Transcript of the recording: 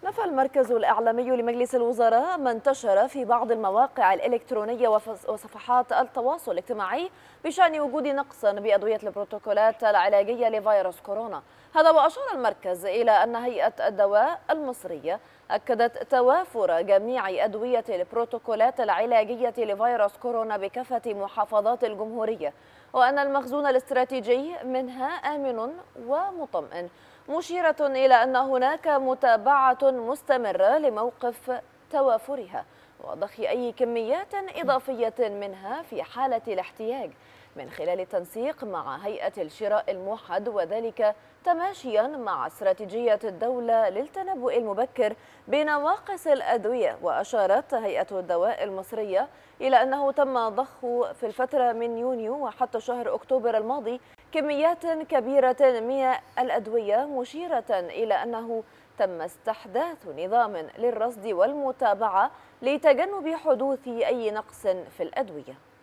نفى المركز الإعلامي لمجلس الوزراء ما انتشر في بعض المواقع الإلكترونية وصفحات التواصل الاجتماعي بشأن وجود نقص بأدوية البروتوكولات العلاجية لفيروس كورونا. هذا وأشار المركز إلى أن هيئة الدواء المصرية أكدت توافر جميع أدوية البروتوكولات العلاجية لفيروس كورونا بكافة محافظات الجمهورية، وأن المخزون الاستراتيجي منها آمن ومطمئن، مشيرة إلى أن هناك متابعة مستمرة لموقف توافرها وضخ أي كميات إضافية منها في حالة الاحتياج من خلال التنسيق مع هيئة الشراء الموحد، وذلك تماشيا مع استراتيجية الدولة للتنبؤ المبكر بنواقص الأدوية. وأشارت هيئة الدواء المصرية إلى أنه تم ضخ في الفترة من يونيو وحتى شهر أكتوبر الماضي كميات كبيرة من الأدوية، مشيرة إلى أنه تم استحداث نظام للرصد والمتابعة لتجنب حدوث أي نقص في الأدوية.